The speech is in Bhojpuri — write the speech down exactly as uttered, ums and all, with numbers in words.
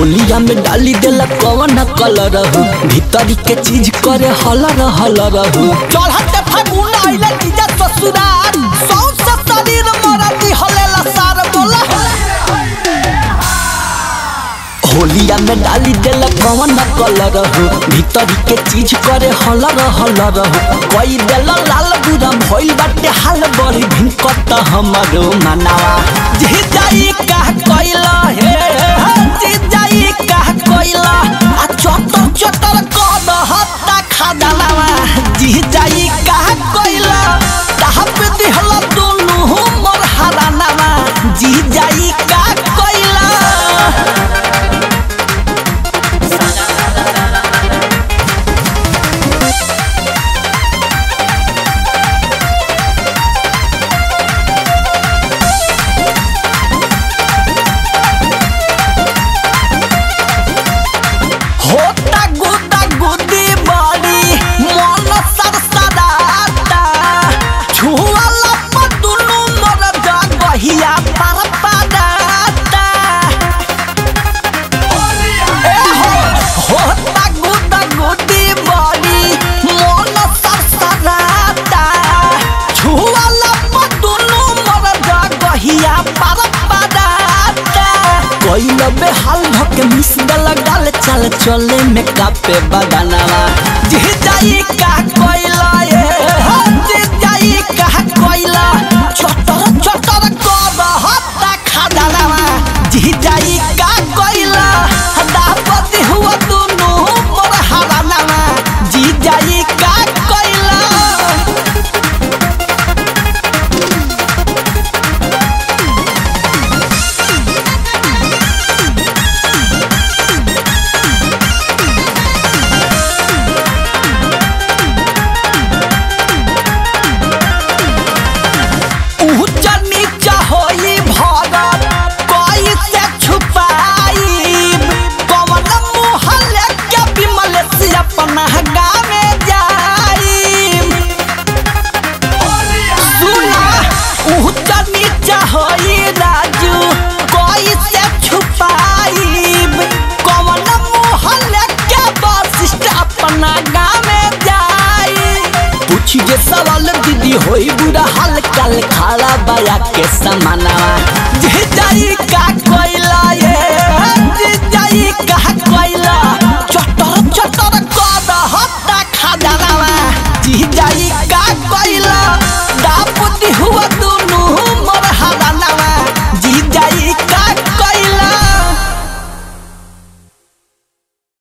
होलिया में डाली देला कौन कलर हो भीतरी के चीज करे हलर हलर हो चढ़ते फागुन आइले जीजा ससुराल सौंस शरीर मरती हलेला सार बोला होलिया में डाली देला कौन कलर हो भीतरी के चीज करे हलर हलर हो कोई देला लाल बुरा भइल बाटे हाल बड़ी भिनकत हमरो मनावा जी जाई का कइला हे जी जाई का कइला आ चटर चटर कद हत्ता खादावा जी जाई का कइला ताह पे दिहला दोनों मोर हरानावा जी जाई का कइला होता गुदा गुदी बड़ी मन सरसराता छुआला पतुनु मोर जगहिया पर पदाता ए हो होता गुदा गुदी बड़ी मन सरसराता छुआला पतुनु मोर जगहिया पर पदाता कोई लबे हाल धके मिस दला गाल चल चले में कापे बदनावा जी जाई का कोइला ये जी जाई का कोइला चटर चटर कद हत्ता खादावा जी जाई का कोइला दापति हुआ दोनों मोर हरानावा जी जाई का कोइला ऊंचा नीचा होई भरत कोई से छुपाई कवन मुँह लेके विमल से अपना गावे जाई सुना ऊंचा नीचा होई राजू कोई से छुपाई कवन मुँह लेके वशिष्ठ अपना गावे जाई पूछी जे सवाल दीदी होई बुरा हाल कल खाला बाया के समानावा जी जाई का कोइला ये